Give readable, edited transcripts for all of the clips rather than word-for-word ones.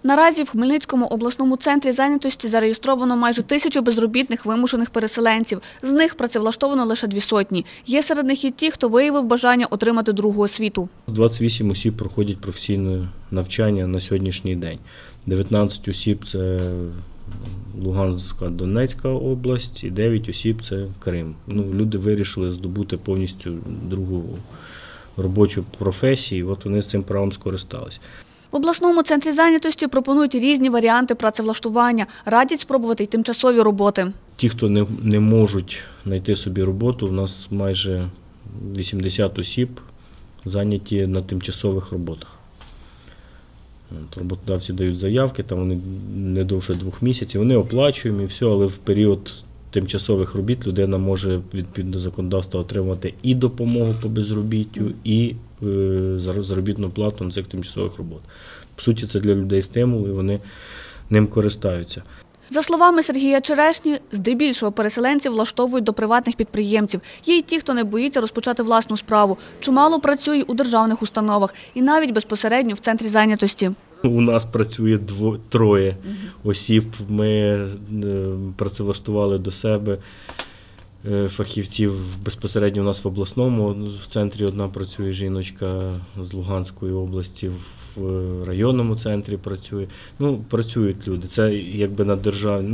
Наразі в Хмельницькому обласному центрі зайнятості зареєстровано майже 1000 безробітних вимушених переселенців. З них працевлаштовано лише 200. Є серед них і ті, хто виявив бажання отримати другу освіту. 28 осіб проходять професійне навчання на сьогоднішній день. 19 осіб – це Луганська, Донецька область і 9 осіб – це Крим. Люди вирішили здобути повністю другу робочу професію, от вони з цим правом скористалися. В обласному центрі зайнятості пропонують різні варіанти працевлаштування, радять спробувати й тимчасові роботи. Ті, хто не можуть знайти собі роботу, у нас майже 80 осіб зайняті на тимчасових роботах. Роботодавці дають заявки, там вони не довше 2 місяців, вони оплачуємо і все, але в період тимчасових робіт людина може відповідно до законодавства отримати і допомогу по безробіттю, і заробітну плату на цих тимчасових робот. По суті, це для людей стимул, і вони ним користаються. За словами Сергія Черешні, здебільшого переселенців влаштовують до приватних підприємців. Є й ті, хто не боїться розпочати власну справу. Чимало працює у державних установах і навіть безпосередньо в центрі зайнятості. У нас працює 3 осіб. Ми працевлаштували до себе фахівців безпосередньо у нас в обласному. В центрі одна працює жіночка з Луганської області, в районному центрі працює. Працюють люди. Це якби на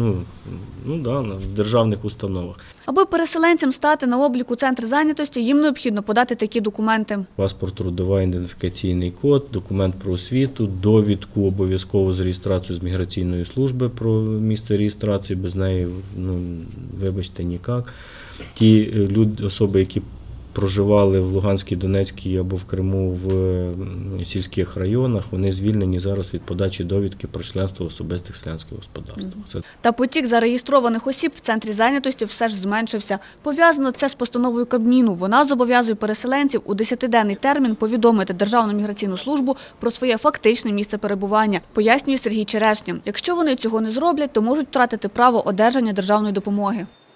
в державних установах. Аби переселенцям стати на облік у центр зайнятості, їм необхідно подати такі документи. Паспорт, трудовий ідентифікаційний код, документ про освіту, довідку обов'язково з реєстрацією з міграційної служби про місце реєстрації, без неї, вибачте, ніяк. Ті особи, які проживали в Луганській, Донецькій або в Криму в сільських районах, вони звільнені зараз від подачі довідки про членство в особистих селянських господарствах. Та потік зареєстрованих осіб в центрі зайнятості все ж зменшився. Пов'язано це з постановою Кабміну. Вона зобов'язує переселенців у 10-денний термін повідомити Державну міграційну службу про своє фактичне місце перебування, пояснює Сергій Черешня. Якщо вони цього не зроблять, то можуть втратити право одержання державної допомоги.